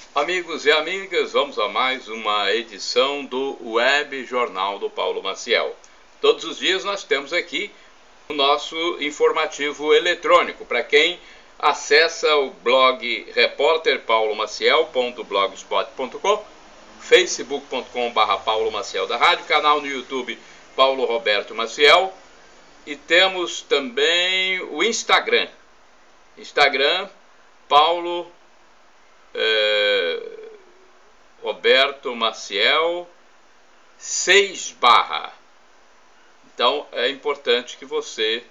Amigos e amigas, vamos a mais uma edição do Web Jornal do Paulo Maciel. Todos os dias nós temos aqui o nosso informativo eletrônico. Para quem acessa o blog repórterpaulomaciel.blogspot.com, facebook.com/Paulo Maciel da Rádio, canal no YouTube Paulo Roberto Maciel, e temos também o Instagram Paulo Roberto Maciel 6 /. Então é importante que você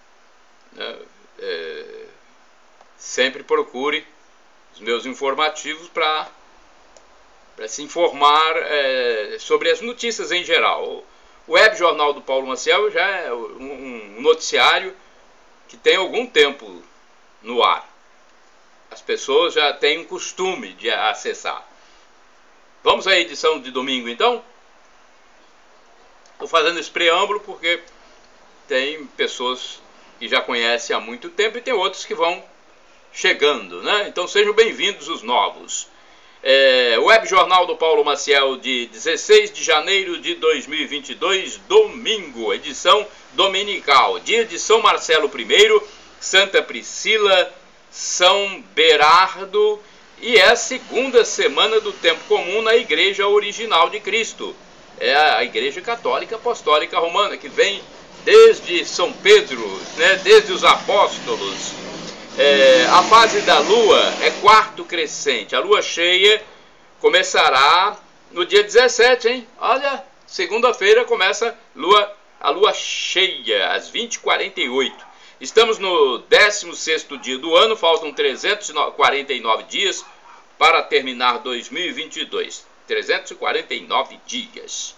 sempre procure os meus informativos para se informar sobre as notícias em geral. O Web Jornal do Paulo Maciel já é um noticiário que tem algum tempo no ar. As pessoas já têm um costume de acessar. Vamos à edição de domingo, então? Estou fazendo esse preâmbulo porque tem pessoas que já conhecem há muito tempo e tem outros que vão chegando, né? Então sejam bem-vindos os novos. O Web Jornal do Paulo Maciel de 16 de janeiro de 2022, domingo, edição dominical, dia de São Marcelo I, Santa Priscila, São Berardo, e é a segunda semana do tempo comum na Igreja Original de Cristo. É a Igreja Católica Apostólica Romana, que vem desde São Pedro, né, desde os apóstolos. A fase da Lua é quarto crescente. A Lua cheia começará no dia 17, hein? Olha, segunda-feira começa a Lua cheia, às 20h48. Estamos no 16º dia do ano, faltam 349 dias para terminar 2022. 349 dias.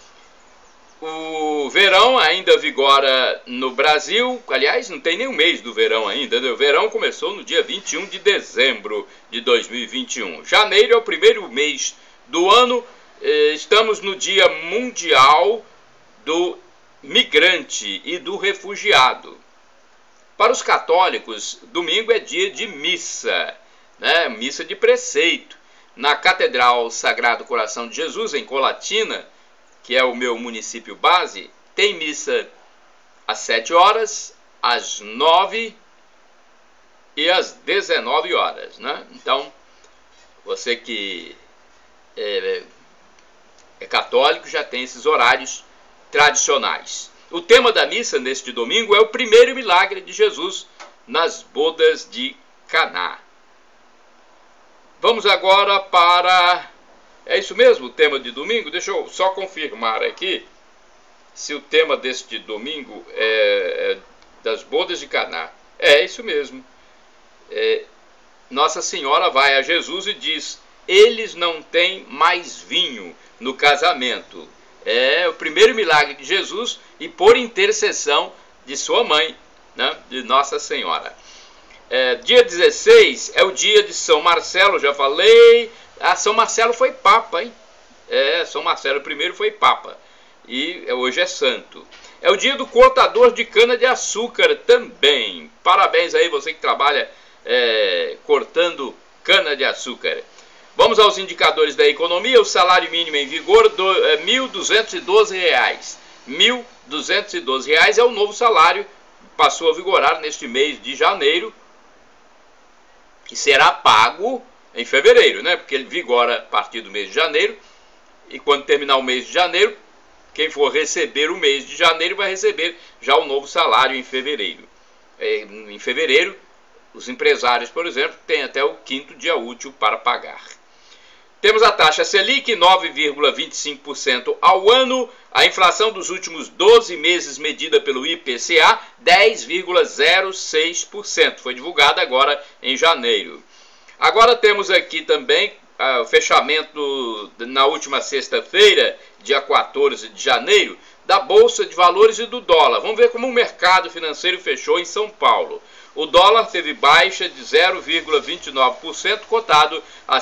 O verão ainda vigora no Brasil. Aliás, não tem nem um mês do verão ainda, né? O verão começou no dia 21 de dezembro de 2021. Janeiro é o primeiro mês do ano. Estamos no Dia Mundial do Migrante e do Refugiado. Para os católicos, domingo é dia de missa, né? Missa de preceito. Na Catedral Sagrado Coração de Jesus, em Colatina, que é o meu município base, tem missa às 7 horas, às 9 e às 19 horas, né? Então, você que é católico já tem esses horários tradicionais. O tema da missa neste domingo é o primeiro milagre de Jesus nas bodas de Caná. Vamos agora para... É isso mesmo o tema de domingo? Deixa eu só confirmar aqui se o tema deste domingo é das bodas de Caná. É isso mesmo. Nossa Senhora vai a Jesus e diz: eles não têm mais vinho no casamento. É o primeiro milagre de Jesus e por intercessão de sua mãe, né, de Nossa Senhora. Dia 16 é o dia de São Marcelo, já falei. São Marcelo foi Papa, hein? São Marcelo I foi Papa. E hoje é santo. É o dia do cortador de cana-de-açúcar também. Parabéns aí você que trabalha cortando cana-de-açúcar. Vamos aos indicadores da economia. O salário mínimo em vigor é R$ 1.212. R$ 1.212 é o novo salário. Passou a vigorar neste mês de janeiro, que será pago em fevereiro, né? Porque ele vigora a partir do mês de janeiro. E quando terminar o mês de janeiro, quem for receber o mês de janeiro vai receber já o novo salário em fevereiro. Em fevereiro, os empresários, por exemplo, têm até o 5º dia útil para pagar. Temos a taxa Selic, 9,25% ao ano. A inflação dos últimos 12 meses medida pelo IPCA, 10,06%. Foi divulgada agora em janeiro. Agora temos aqui também o fechamento na última sexta-feira, dia 14 de janeiro, da Bolsa de Valores e do dólar. Vamos ver como o mercado financeiro fechou em São Paulo. O dólar teve baixa de 0,29%, cotado a R$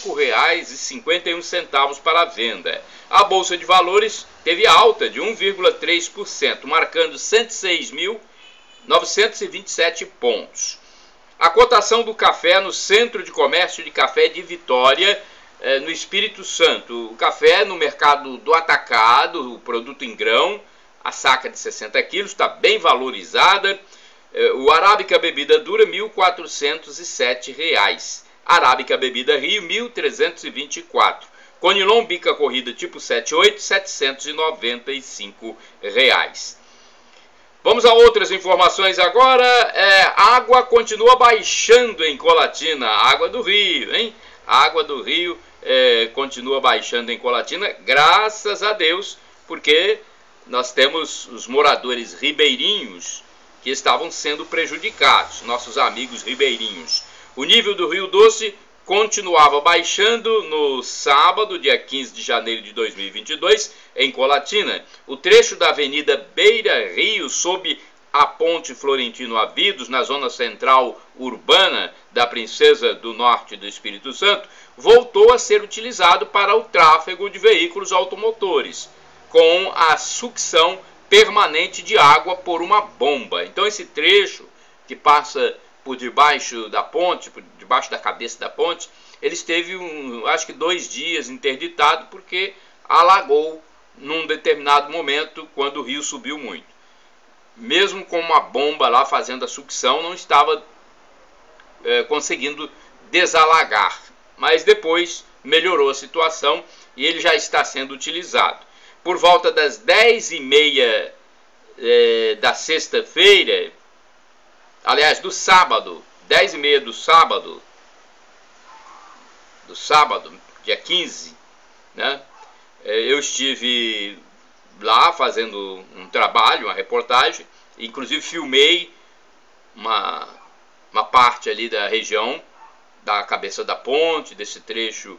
5,51 para a venda. A Bolsa de Valores teve alta de 1,3%, marcando 106.927 pontos. A cotação do café no Centro de Comércio de Café de Vitória, no Espírito Santo. O café no mercado do atacado, o produto em grão, a saca de 60 quilos, está bem valorizada. O Arábica Bebida Dura, R$ 1.407. Arábica Bebida Rio, R$ 1.324. Conilon Bica Corrida tipo 78, R$ 795. Vamos a outras informações agora. A água continua baixando em Colatina. A água do Rio, hein? A água do Rio continua baixando em Colatina, graças a Deus, porque nós temos os moradores ribeirinhos que estavam sendo prejudicados, nossos amigos ribeirinhos. O nível do Rio Doce continuava baixando no sábado, dia 15 de janeiro de 2022, em Colatina. O trecho da Avenida Beira Rio, sob a Ponte Florentino Avidos, na zona central urbana da Princesa do Norte do Espírito Santo, voltou a ser utilizado para o tráfego de veículos automotores, com a sucção permanente de água por uma bomba. Então esse trecho que passa por debaixo da ponte, por debaixo da cabeça da ponte, ele esteve, acho que 2 dias interditado, porque alagou num determinado momento, quando o rio subiu muito. Mesmo com uma bomba lá fazendo a sucção, não estava conseguindo desalagar. Mas depois melhorou a situação e ele já está sendo utilizado. Por volta das 10h30 da sexta-feira, aliás, do sábado, 10h30 do sábado, dia 15, né? Eu estive lá fazendo um trabalho, uma reportagem, inclusive filmei uma parte ali da região da cabeça da ponte, desse trecho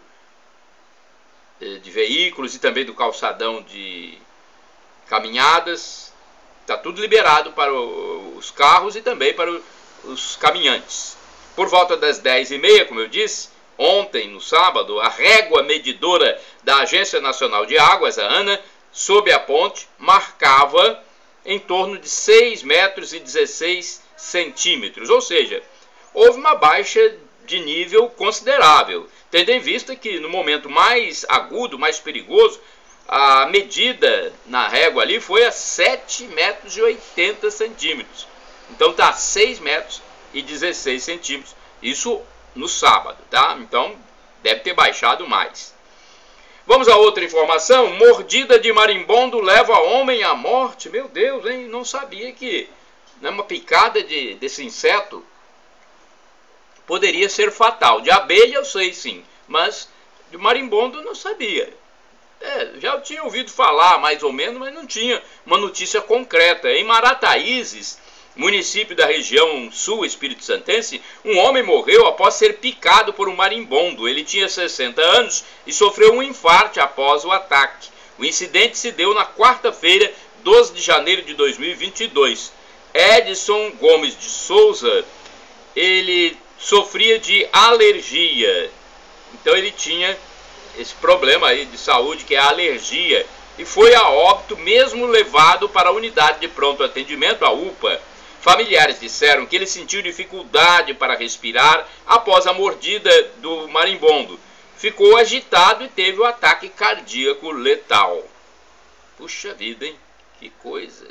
de veículos e também do calçadão de caminhadas. Está tudo liberado para os carros e também para os caminhantes. Por volta das 10h30, como eu disse, ontem, no sábado, a régua medidora da Agência Nacional de Águas, a ANA, sob a ponte, marcava em torno de 6,16 metros, ou seja, houve uma baixa de nível considerável, tendo em vista que no momento mais agudo, mais perigoso, a medida na régua ali foi a 7,80 metros. Então está 6,16 metros, isso no sábado, tá? Então deve ter baixado mais. Vamos a outra informação. Mordida de marimbondo leva homem à morte. Meu Deus, hein? Não sabia que uma picada desse inseto poderia ser fatal. De abelha eu sei sim, mas de marimbondo eu não sabia. Já eu tinha ouvido falar mais ou menos, mas não tinha uma notícia concreta. Em Marataízes, município da região sul espírito-santense, um homem morreu após ser picado por um marimbondo. Ele tinha 60 anos e sofreu um infarte após o ataque. O incidente se deu na quarta-feira, 12 de janeiro de 2022. Edson Gomes de Souza, ele sofria de alergia. Então ele tinha esse problema aí de saúde, que é a alergia, e foi a óbito mesmo levado para a unidade de pronto atendimento, a UPA. Familiares disseram que ele sentiu dificuldade para respirar após a mordida do marimbondo. Ficou agitado e teve o ataque cardíaco letal. Puxa vida, hein? Que coisa.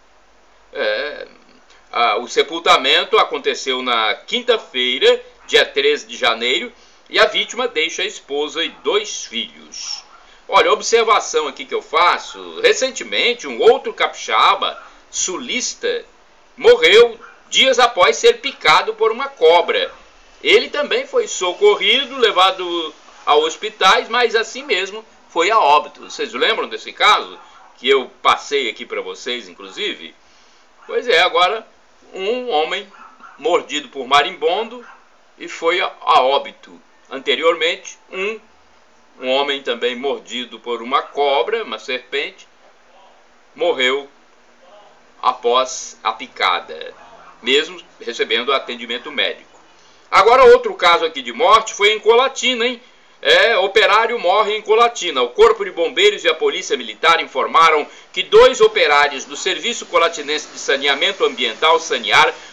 O sepultamento aconteceu na quinta-feira, dia 13 de janeiro, e a vítima deixa a esposa e 2 filhos. Olha, observação aqui que eu faço. Recentemente, um outro capixaba, sulista, morreu dias após ser picado por uma cobra. Ele também foi socorrido, levado a hospitais, mas assim mesmo foi a óbito. Vocês lembram desse caso? Que eu passei aqui para vocês, inclusive? Pois é, agora um homem mordido por marimbondo e foi a óbito. Anteriormente, um homem também mordido por uma cobra, uma serpente, morreu após a picada, mesmo recebendo atendimento médico. Agora, outro caso aqui de morte foi em Colatina, hein? Operário morre em Colatina. O Corpo de Bombeiros e a Polícia Militar informaram que 2 operários do Serviço Colatinense de Saneamento Ambiental, Sanear,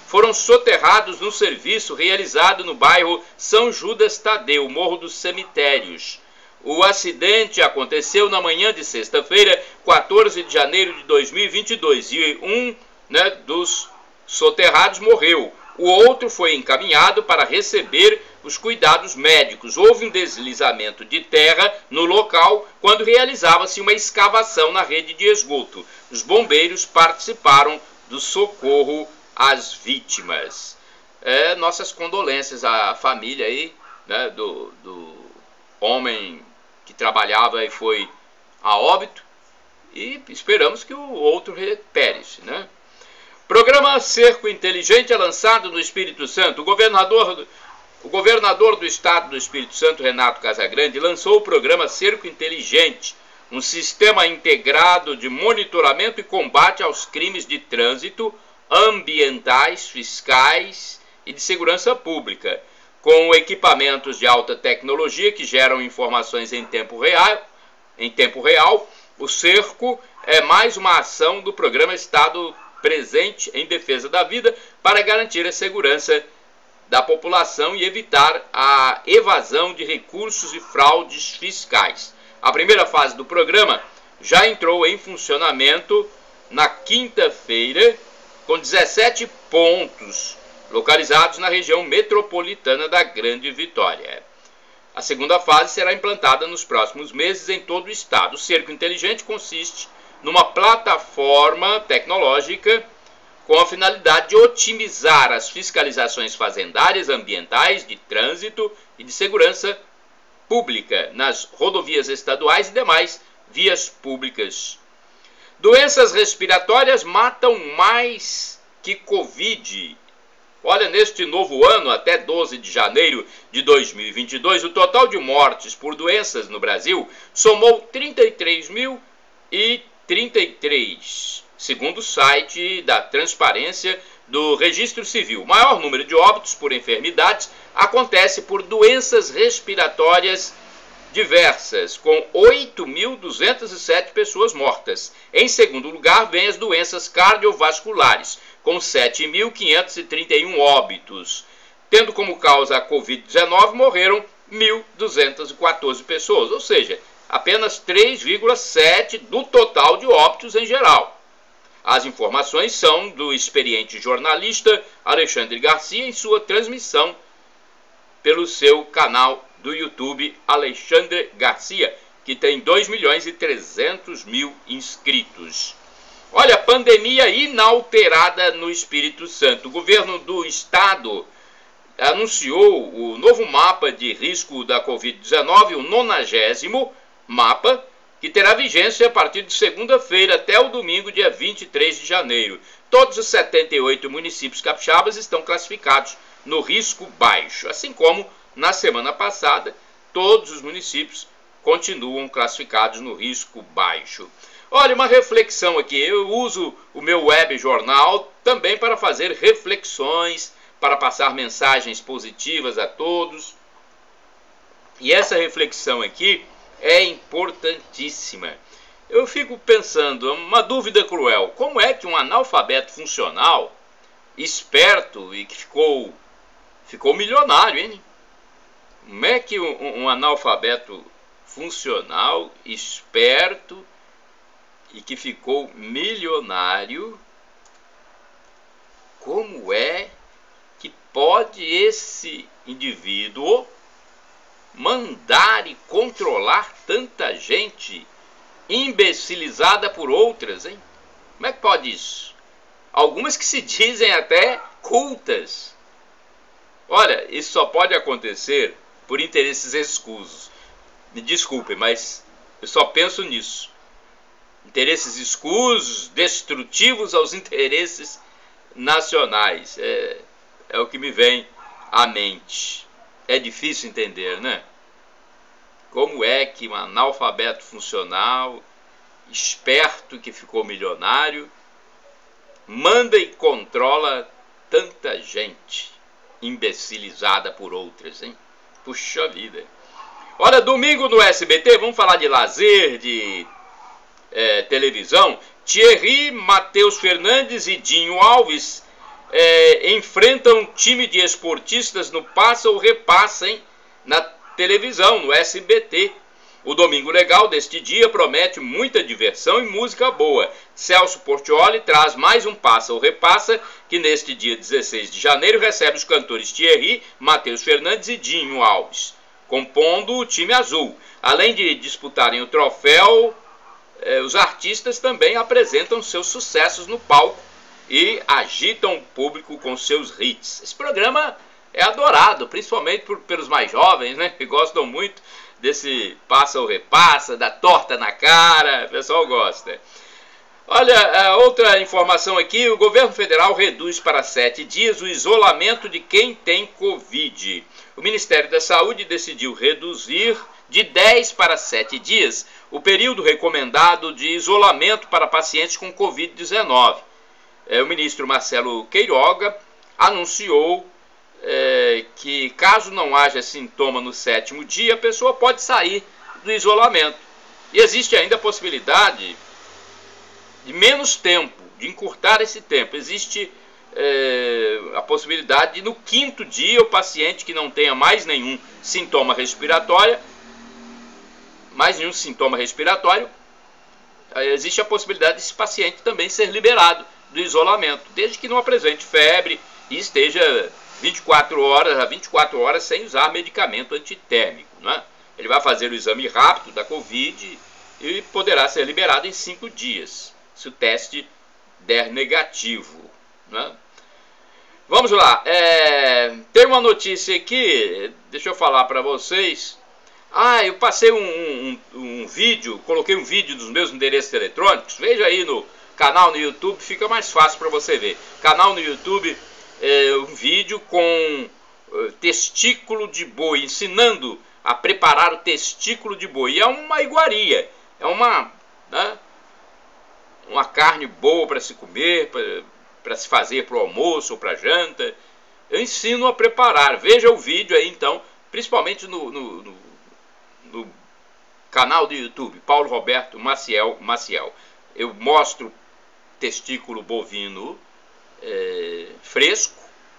foram soterrados no serviço realizado no bairro São Judas Tadeu, Morro dos Cemitérios. O acidente aconteceu na manhã de sexta-feira, 14 de janeiro de 2022, e um dos soterrados morreu. O outro foi encaminhado para receber os cuidados médicos. Houve um deslizamento de terra no local quando realizava-se uma escavação na rede de esgoto. Os bombeiros participaram do socorro às vítimas. Nossas condolências à família aí, do homem que trabalhava e foi a óbito, e esperamos que o outro recupere-se, Programa Cerco Inteligente é lançado no Espírito Santo. O governador do estado do Espírito Santo, Renato Casagrande, lançou o programa Cerco Inteligente, um sistema integrado de monitoramento e combate aos crimes de trânsito, ambientais, fiscais e de segurança pública, com equipamentos de alta tecnologia que geram informações em tempo real. O Cerco é mais uma ação do programa Estado Presente em Defesa da Vida para garantir a segurança da população e evitar a evasão de recursos e fraudes fiscais. A primeira fase do programa já entrou em funcionamento na quinta-feira, com 17 pontos localizados na região metropolitana da Grande Vitória. A segunda fase será implantada nos próximos meses em todo o estado. O Cerco Inteligente consiste numa plataforma tecnológica com a finalidade de otimizar as fiscalizações fazendárias, ambientais, de trânsito e de segurança pública nas rodovias estaduais e demais vias públicas. Doenças respiratórias matam mais que Covid. Olha, neste novo ano, até 12 de janeiro de 2022, o total de mortes por doenças no Brasil somou 33.033, segundo o site da Transparência do Registro Civil. O maior número de óbitos por enfermidades acontece por doenças respiratórias diversas, com 8.207 pessoas mortas. Em segundo lugar, vem as doenças cardiovasculares, com 7.531 óbitos. Tendo como causa a Covid-19, morreram 1.214 pessoas, ou seja, apenas 3,7% do total de óbitos em geral. As informações são do experiente jornalista Alexandre Garcia em sua transmissão pelo seu canal do YouTube Alexandre Garcia, que tem 2.300.000 inscritos. Olha, pandemia inalterada no Espírito Santo. O governo do estado anunciou o novo mapa de risco da Covid-19, o 90º mapa, que terá vigência a partir de segunda-feira até o domingo, dia 23 de janeiro. Todos os 78 municípios capixabas estão classificados no risco baixo, assim como na semana passada todos os municípios continuam classificados no risco baixo. Olha, uma reflexão aqui, eu uso o meu web jornal também para fazer reflexões, para passar mensagens positivas a todos. E essa reflexão aqui é importantíssima. Eu fico pensando, uma dúvida cruel, como é que um analfabeto funcional, esperto e que ficou milionário, hein? Como é que um analfabeto funcional, esperto e que ficou milionário, como é que pode esse indivíduo mandar e controlar tanta gente imbecilizada por outras, hein? Como é que pode isso? Algumas que se dizem até cultas. Olha, isso só pode acontecer por interesses escusos. Me desculpem, mas eu só penso nisso. Interesses escusos, destrutivos aos interesses nacionais. É o que me vem à mente. É difícil entender, né? Como é que um analfabeto funcional, esperto que ficou milionário, manda e controla tanta gente imbecilizada por outras, hein? Puxa vida. Olha, domingo no SBT, vamos falar de lazer, de televisão. Thierry, Matheus Fernandes e Dinho Alves enfrentam time de esportistas no Passa ou Repassa, hein? Na televisão, no SBT. O Domingo Legal deste dia promete muita diversão e música boa. Celso Portiolli traz mais um Passa ou Repassa, que neste dia 16 de janeiro recebe os cantores Thierry, Matheus Fernandes e Dinho Alves, compondo o time azul. Além de disputarem o troféu, os artistas também apresentam seus sucessos no palco e agitam o público com seus hits. Esse programa é adorado, principalmente pelos mais jovens, né, que gostam muito desse Passa ou Repassa, da torta na cara, o pessoal gosta. Olha, outra informação aqui, o governo federal reduz para 7 dias o isolamento de quem tem Covid. O Ministério da Saúde decidiu reduzir de 10 para 7 dias o período recomendado de isolamento para pacientes com Covid-19. O ministro Marcelo Queiroga anunciou que caso não haja sintoma no 7º dia, a pessoa pode sair do isolamento. E existe ainda a possibilidade de menos tempo, de encurtar esse tempo. Existe a possibilidade de no 5º dia o paciente que não tenha mais nenhum sintoma respiratório, existe a possibilidade desse paciente também ser liberado do isolamento, desde que não apresente febre e esteja 24 horas sem usar medicamento antitérmico, né? Ele vai fazer o exame rápido da Covid e poderá ser liberado em 5 dias, se o teste der negativo, né? Vamos lá, tem uma notícia aqui, deixa eu falar para vocês. Eu passei um vídeo, coloquei um vídeo dos meus endereços eletrônicos. Veja aí no canal no YouTube, fica mais fácil para você ver. Canal no YouTube, um vídeo com testículo de boi, ensinando a preparar o testículo de boi. E é uma iguaria, é uma carne boa para se comer, para se fazer para o almoço ou para a janta. Eu ensino a preparar. Veja o vídeo aí então, principalmente no canal do YouTube, Paulo Roberto Maciel. Eu mostro testículo bovino fresco,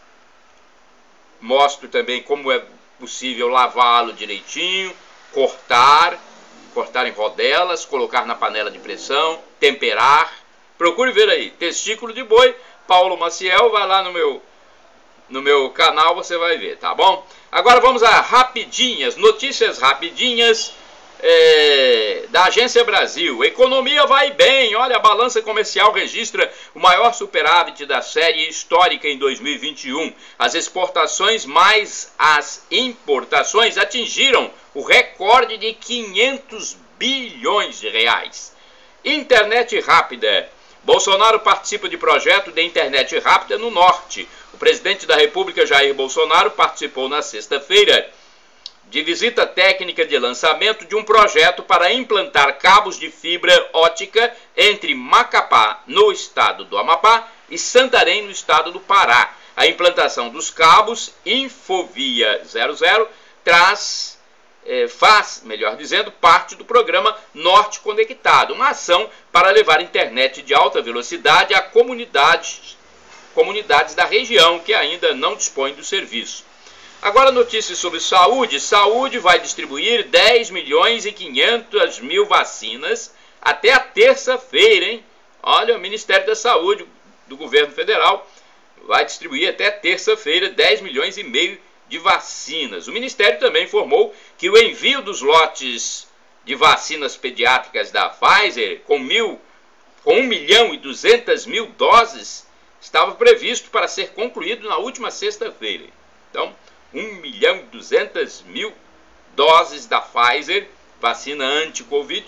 mostro também como é possível lavá-lo direitinho, cortar em rodelas, colocar na panela de pressão, temperar. Procure ver aí, testículo de boi, Paulo Maciel, vai lá no meu canal, você vai ver, tá bom? Agora vamos a rapidinhas, notícias rapidinhas da Agência Brasil. Economia vai bem, olha, a balança comercial registra o maior superávit da série histórica em 2021. As exportações mais as importações atingiram o recorde de 500 bilhões de reais. Internet rápida. Bolsonaro participa de projeto de internet rápida no norte. O presidente da República, Jair Bolsonaro, participou na sexta-feira de visita técnica de lançamento de um projeto para implantar cabos de fibra ótica entre Macapá, no estado do Amapá, e Santarém, no estado do Pará. A implantação dos cabos Infovia 00 faz parte do programa Norte Conectado, uma ação para levar internet de alta velocidade a comunidades da região que ainda não dispõem do serviço. Agora notícias sobre saúde. Saúde vai distribuir 10 milhões e 500 mil vacinas até a terça-feira, hein? Olha, o Ministério da Saúde do Governo Federal vai distribuir até terça-feira 10 milhões e meio de vacinas. O Ministério também informou que o envio dos lotes de vacinas pediátricas da Pfizer com 1 milhão e 200 mil doses estava previsto para ser concluído na última sexta-feira. Então, 1 milhão e 200 mil doses da Pfizer, vacina anti-Covid,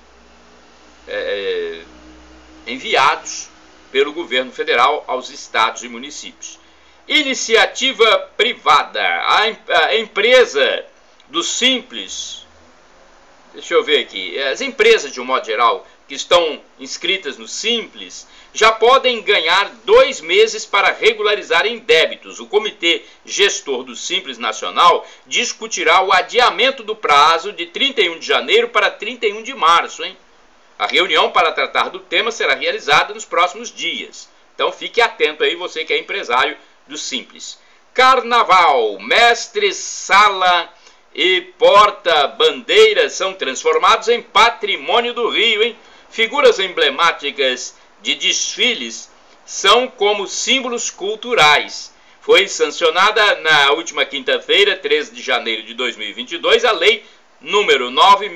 enviados pelo governo federal aos estados e municípios. Iniciativa privada. A empresa do Simples, deixa eu ver aqui, as empresas de um modo geral que estão inscritas no Simples já podem ganhar 2 meses para regularizarem débitos. O Comitê Gestor do Simples Nacional discutirá o adiamento do prazo de 31 de janeiro para 31 de março, hein? A reunião para tratar do tema será realizada nos próximos dias. Então fique atento aí, você que é empresário do Simples. Carnaval, mestre-sala e porta-bandeiras são transformados em patrimônio do Rio, hein? Figuras emblemáticas de desfiles são como símbolos culturais. Foi sancionada na última quinta-feira, 13 de janeiro de 2022, a Lei número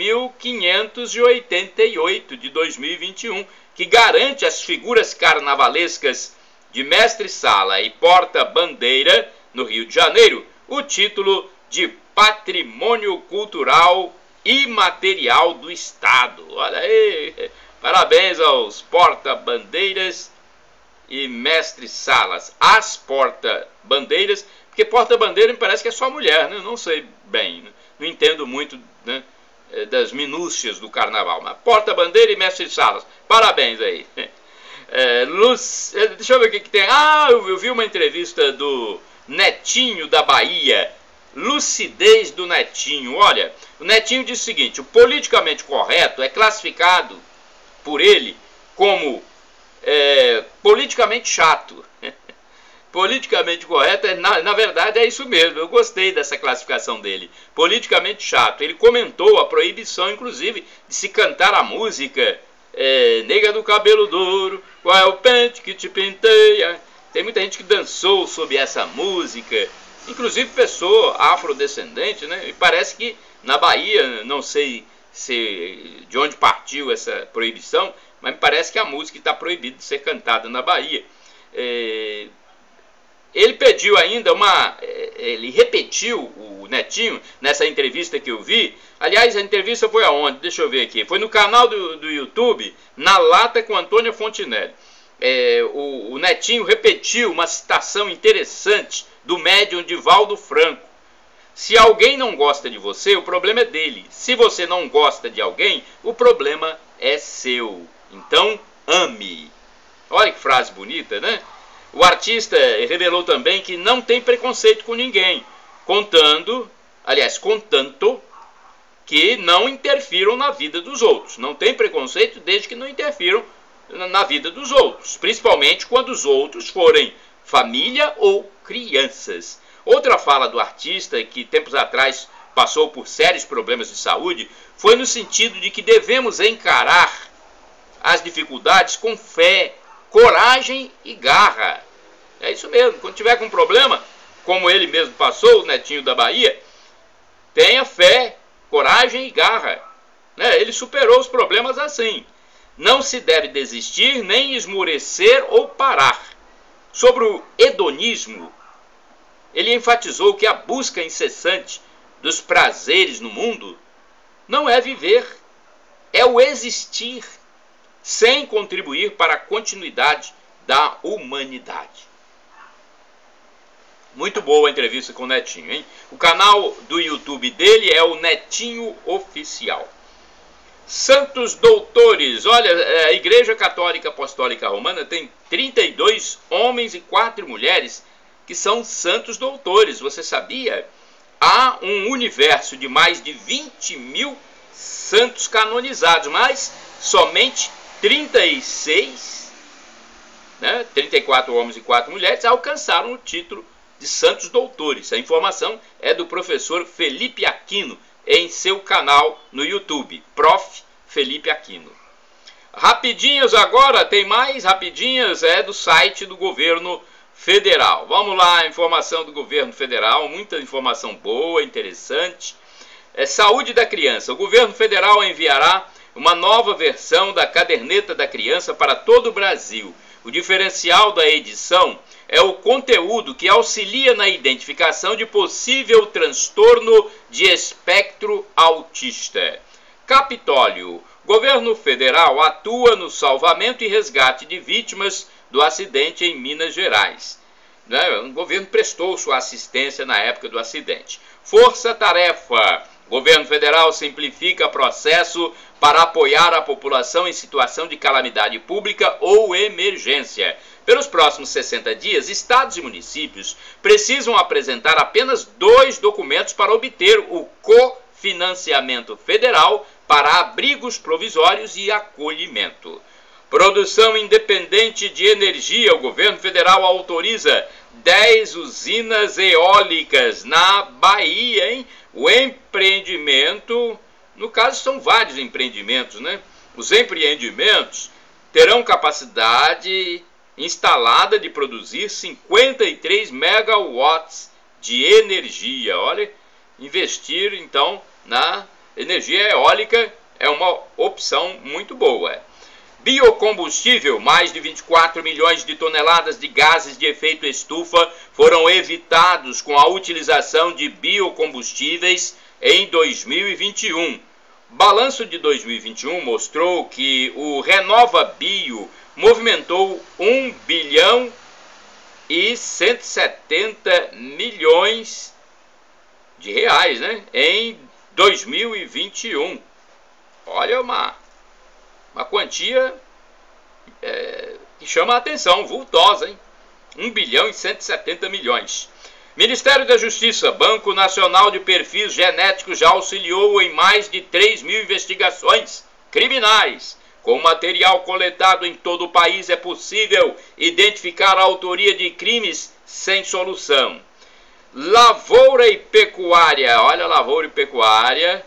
9.588 de 2021, que garante às figuras carnavalescas de mestre-sala e porta-bandeira no Rio de Janeiro o título de Patrimônio Cultural Imaterial do Estado. Olha aí, parabéns aos porta-bandeiras e mestre-salas. As porta-bandeiras, porque porta-bandeira me parece que é só mulher, né? Não sei bem, né? Não entendo muito, né, das minúcias do carnaval, mas porta-bandeira e mestre-salas, parabéns aí. Deixa eu ver o que tem. Eu vi uma entrevista do Netinho da Bahia. Lucidez do Netinho. Olha, o Netinho diz o seguinte: o politicamente correto é classificado por ele como politicamente chato. Politicamente correto, na verdade é isso mesmo, eu gostei dessa classificação dele. Politicamente chato. Ele comentou a proibição, inclusive, de se cantar a música Nega do Cabelo Duro, qual é o pente que te penteia. Tem muita gente que dançou sob essa música, inclusive pessoa afrodescendente, né? E parece que na Bahia, não sei de onde partiu essa proibição, mas me parece que a música está proibida de ser cantada na Bahia. Ele pediu ainda ele repetiu, o Netinho, nessa entrevista que eu vi. Aliás, a entrevista foi aonde? Deixa eu ver aqui. Foi no canal do YouTube, Na Lata com Antônia Fontinelli. O Netinho repetiu uma citação interessante do médium Divaldo Franco. Se alguém não gosta de você, o problema é dele. Se você não gosta de alguém, o problema é seu. Então, ame. Olha que frase bonita, né? O artista revelou também que não tem preconceito com ninguém, contanto que não interfiram na vida dos outros. Não tem preconceito desde que não interfiram na vida dos outros, principalmente quando os outros forem família ou crianças. Outra fala do artista, que tempos atrás passou por sérios problemas de saúde, foi no sentido de que devemos encarar as dificuldades com fé, coragem e garra. É isso mesmo. Quando tiver com problema, como ele mesmo passou, o Netinho da Bahia, tenha fé, coragem e garra. Ele superou os problemas assim. Não se deve desistir, nem esmorecer ou parar. Sobre o hedonismo, ele enfatizou que a busca incessante dos prazeres no mundo não é viver, é o existir, sem contribuir para a continuidade da humanidade. Muito boa a entrevista com o Netinho, hein? O canal do YouTube dele é o Netinho Oficial. Santos doutores. Olha, a Igreja Católica Apostólica Romana tem 32 homens e 4 mulheres que são santos doutores. Você sabia? Há um universo de mais de 20 mil santos canonizados, mas somente 36, 34 homens e 4 mulheres alcançaram o título de santos doutores. A informação é do professor Felipe Aquino em seu canal no YouTube, Prof. Felipe Aquino. Rapidinhas agora, tem mais rapidinhas, do site do governo federal. Vamos lá, informação do governo federal, muita informação boa, interessante. Saúde da criança. O governo federal enviará uma nova versão da caderneta da criança para todo o Brasil. O diferencial da edição é o conteúdo que auxilia na identificação de possível transtorno de espectro autista. Capitólio. O governo federal atua no salvamento e resgate de vítimas do acidente em Minas Gerais. O governo prestou sua assistência na época do acidente. Força-tarefa. O governo federal simplifica processo para apoiar a população em situação de calamidade pública ou emergência. Pelos próximos 60 dias, estados e municípios precisam apresentar apenas 2 documentos para obter o cofinanciamento federal para abrigos provisórios e acolhimento. Produção independente de energia. O governo federal autoriza 10 usinas eólicas na Bahia, hein? O empreendimento, no caso são vários empreendimentos, né? Os empreendimentos terão capacidade instalada de produzir 53 megawatts de energia. Olha, investir então na energia eólica é uma opção muito boa. Biocombustível, mais de 24 milhões de toneladas de gases de efeito estufa foram evitados com a utilização de biocombustíveis em 2021. Balanço de 2021 mostrou que o Renova Bio movimentou 1 bilhão e 170 milhões de reais, né, em 2021. Olha, uma quantia que chama a atenção, vultosa, hein? 1 bilhão e 170 milhões. Ministério da Justiça, Banco Nacional de Perfis Genéticos já auxiliou em mais de 3 mil investigações criminais. Com material coletado em todo o país é possível identificar a autoria de crimes sem solução. Lavoura e pecuária, olha, lavoura e pecuária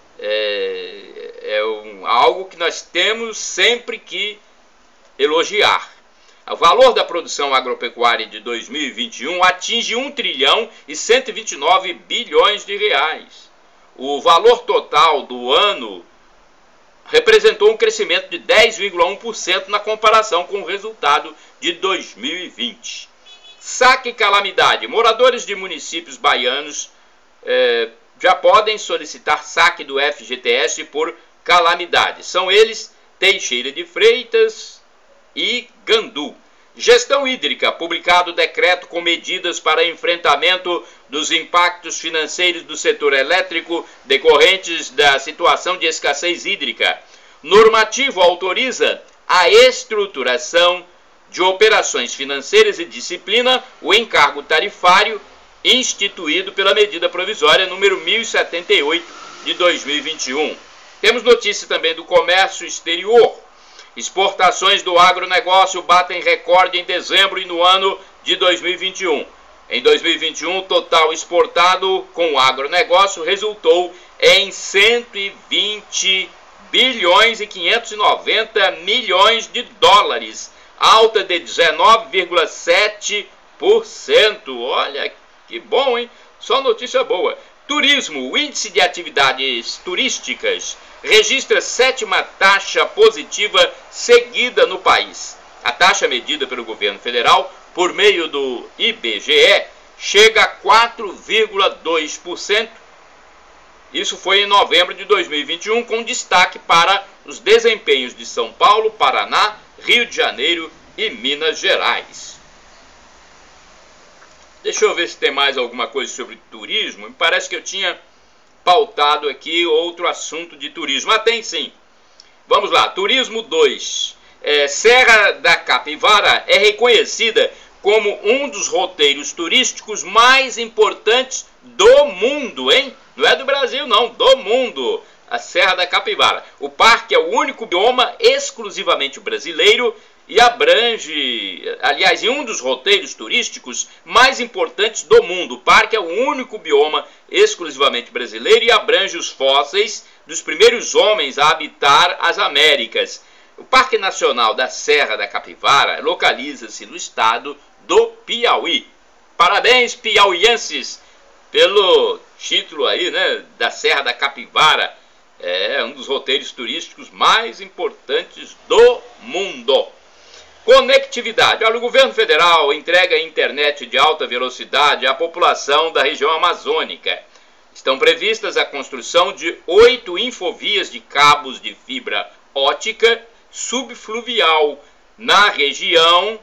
algo que nós temos sempre que elogiar. O valor da produção agropecuária de 2021 atinge 1 trilhão e 129 bilhões de reais. O valor total do ano representou um crescimento de 10,1% na comparação com o resultado de 2020. Saque calamidade. Moradores de municípios baianos já podem solicitar saque do FGTS por calamidade. São eles Teixeira de Freitas e Gandu. Gestão hídrica, publicado decreto com medidas para enfrentamento dos impactos financeiros do setor elétrico decorrentes da situação de escassez hídrica. Normativo autoriza a estruturação de operações financeiras e disciplina o encargo tarifário instituído pela medida provisória número 1078 de 2021. Temos notícia também do comércio exterior. Exportações do agronegócio batem recorde em dezembro e no ano de 2021. Em 2021, o total exportado com o agronegócio resultou em 120 bilhões e 590 milhões de dólares, alta de 19,7%. Olha que bom, hein? Só notícia boa. Turismo, o índice de atividades turísticas registra 7ª taxa positiva seguida no país. A taxa medida pelo governo federal por meio do IBGE chega a 4,2%. Isso foi em novembro de 2021, com destaque para os desempenhos de São Paulo, Paraná, Rio de Janeiro e Minas Gerais. Deixa eu ver se tem mais alguma coisa sobre turismo. Me parece que eu tinha pautado aqui outro assunto de turismo. Ah, tem sim. Vamos lá. Turismo 2. Serra da Capivara é reconhecida como um dos roteiros turísticos mais importantes do mundo, hein? Não é do Brasil, não. Do mundo. A Serra da Capivara. O parque é o único bioma exclusivamente brasileiro e abrange, aliás, em um dos roteiros turísticos mais importantes do mundo. O parque é o único bioma exclusivamente brasileiro e abrange os fósseis dos primeiros homens a habitar as Américas. O Parque Nacional da Serra da Capivara localiza-se no estado do Piauí. Parabéns, piauienses, pelo título aí, né, da Serra da Capivara. É um dos roteiros turísticos mais importantes do mundo. Conectividade. Olha, o governo federal entrega internet de alta velocidade à população da região amazônica. Estão previstas a construção de 8 infovias de cabos de fibra ótica subfluvial na região,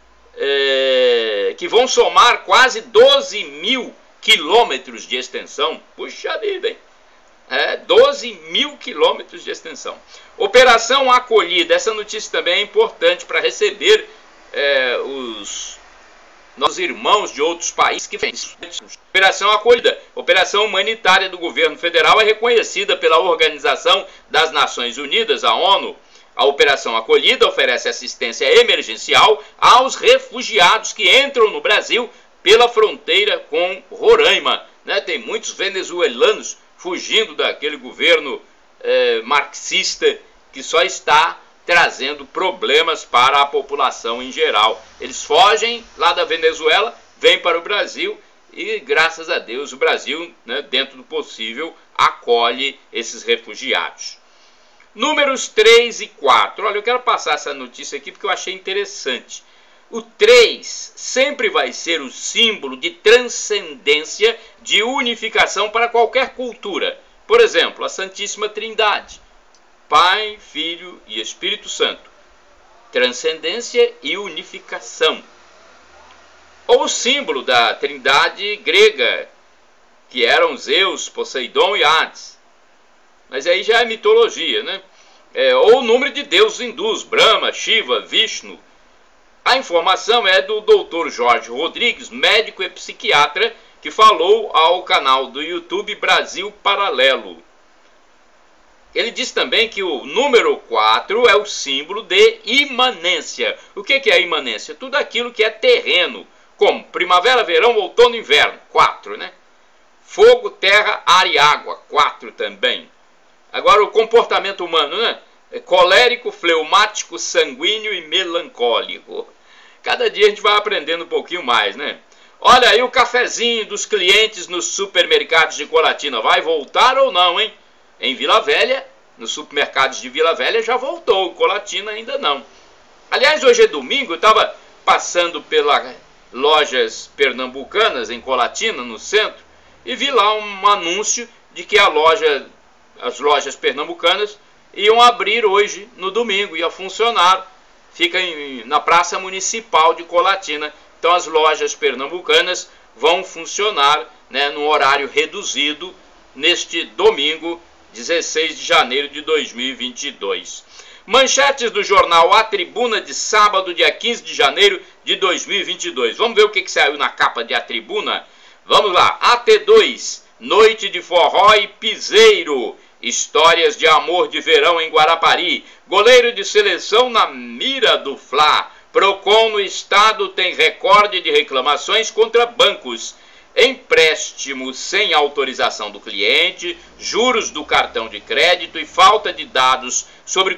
que vão somar quase 12 mil quilômetros de extensão. Puxa vida, hein? 12 mil quilômetros de extensão. Operação Acolhida. Essa notícia também é importante para receber os nossos irmãos de outros países que fazem isso. Operação Acolhida. Operação humanitária do governo federal é reconhecida pela Organização das Nações Unidas, a ONU, A Operação Acolhida oferece assistência emergencial aos refugiados que entram no Brasil pela fronteira com Roraima, né? Tem muitos venezuelanos fugindo daquele governo marxista que só está trazendo problemas para a população em geral. Eles fogem lá da Venezuela, vêm para o Brasil e, graças a Deus, o Brasil, né, dentro do possível, acolhe esses refugiados. Números 3 e 4. Olha, eu quero passar essa notícia aqui porque eu achei interessante. O 3 sempre vai ser o símbolo de transcendência, de unificação para qualquer cultura. Por exemplo, a Santíssima Trindade, Pai, Filho e Espírito Santo. Transcendência e unificação. Ou o símbolo da Trindade grega, que eram Zeus, Poseidon e Hades. Mas aí já é mitologia, né? Ou o número de deuses hindus, Brahma, Shiva, Vishnu. A informação é do Dr. Jorge Rodrigues, médico e psiquiatra, que falou ao canal do YouTube Brasil Paralelo. Ele diz também que o número 4 é o símbolo de imanência. O que é imanência? Tudo aquilo que é terreno, como primavera, verão, outono e inverno, 4, né? Fogo, terra, ar e água, 4 também. Agora o comportamento humano, né? Colérico, fleumático, sanguíneo e melancólico. Cada dia a gente vai aprendendo um pouquinho mais, né? Olha aí o cafezinho dos clientes nos supermercados de Colatina. Vai voltar ou não, hein? Em Vila Velha, nos supermercados de Vila Velha já voltou. Em Colatina ainda não. Aliás, hoje é domingo, eu estava passando pelas lojas pernambucanas em Colatina, no centro, e vi lá um anúncio de que as lojas pernambucanas iam abrir hoje, no domingo, ia funcionar. Fica na Praça Municipal de Colatina. Então as lojas pernambucanas vão funcionar, né, num horário reduzido neste domingo, 16 de janeiro de 2022. Manchetes do jornal A Tribuna de sábado, dia 15 de janeiro de 2022. Vamos ver o que saiu na capa de A Tribuna? Vamos lá. AT2, noite de forró e piseiro. Histórias de amor de verão em Guarapari. Goleiro de seleção na mira do Fla. Procon no estado tem recorde de reclamações contra bancos. Empréstimo sem autorização do cliente, juros do cartão de crédito e falta de dados sobre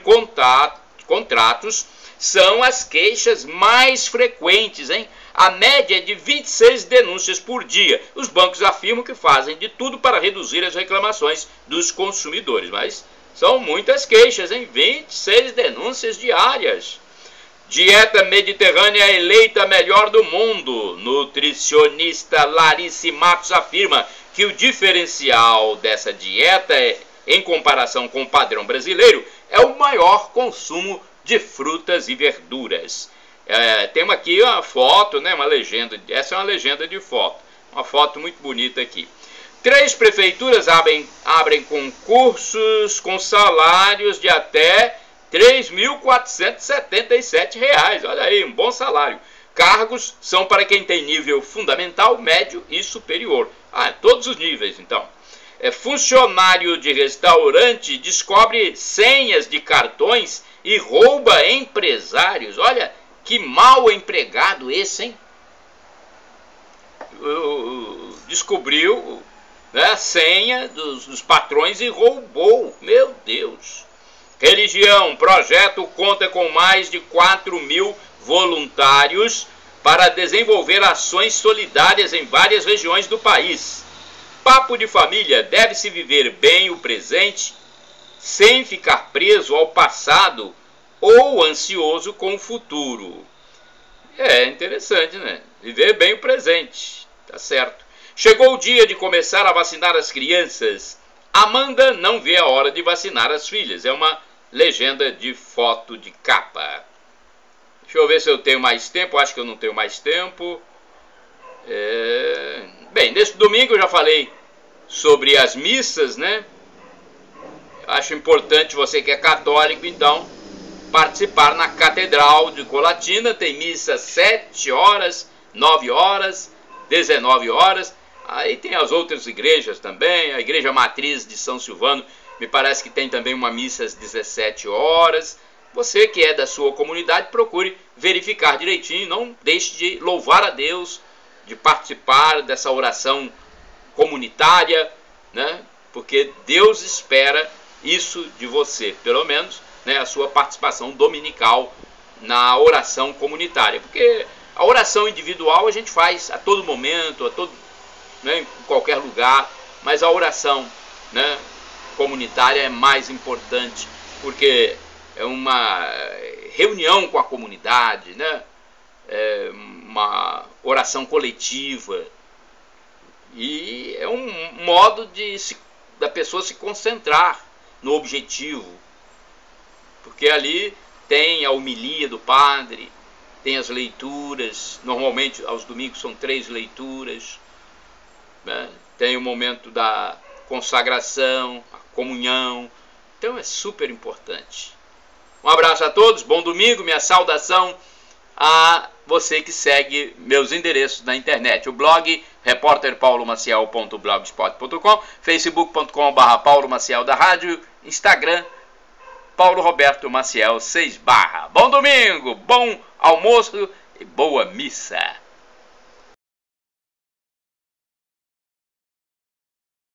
contratos são as queixas mais frequentes, hein? A média é de 26 denúncias por dia. Os bancos afirmam que fazem de tudo para reduzir as reclamações dos consumidores, mas são muitas queixas, hein? 26 denúncias diárias. Dieta mediterrânea eleita a melhor do mundo. Nutricionista Larice Matos afirma que o diferencial dessa dieta, em comparação com o padrão brasileiro, é o maior consumo de frutas e verduras. Temos aqui uma foto, né, uma legenda. Essa é uma legenda de foto. Uma foto muito bonita aqui. 3 prefeituras abrem concursos com salários de até R$ 3.477. Olha aí, um bom salário. Cargos são para quem tem nível fundamental, médio e superior. Todos os níveis, então. Funcionário de restaurante descobre senhas de cartões e rouba empresários. Olha, que mal empregado esse, hein? Descobriu, né, a senha dos patrões e roubou. Meu Deus. Religião. Projeto conta com mais de 4.000 voluntários para desenvolver ações solidárias em várias regiões do país. Papo de família. Deve-se viver bem o presente sem ficar preso ao passado ou ansioso com o futuro. É interessante, né? Viver bem o presente. Tá certo. Chegou o dia de começar a vacinar as crianças. Amanda não vê a hora de vacinar as filhas. É uma legenda de foto de capa. Deixa eu ver se eu tenho mais tempo. Acho que eu não tenho mais tempo. Bem, neste domingo eu já falei sobre as missas, né? Acho importante você que é católico, então, participar na Catedral de Colatina. Tem missa 7 horas, 9 horas, 19 horas. Aí tem as outras igrejas também. A Igreja Matriz de São Silvano, me parece que tem também uma missa às 17 horas. você que é da sua comunidade, procure verificar direitinho, não deixe de louvar a Deus, de participar dessa oração comunitária, né? Porque Deus espera isso de você, pelo menos, né, a sua participação dominical na oração comunitária. Porque a oração individual a gente faz a todo momento, né, em qualquer lugar, mas a oração, né, comunitária é mais importante, porque é uma reunião com a comunidade, né, é uma oração coletiva, e é um modo da pessoa se concentrar no objetivo, porque ali tem a homilia do padre, tem as leituras, normalmente aos domingos são 3 leituras, né? Tem o momento da consagração, a comunhão, então é super importante. Um abraço a todos, bom domingo, minha saudação a você que segue meus endereços na internet, o blog repórterpaulomaciel.blogspot.com, facebook.com/Paulo Maciel da rádio, Instagram Paulo Roberto Maciel 6/. Bom domingo, bom almoço e boa missa.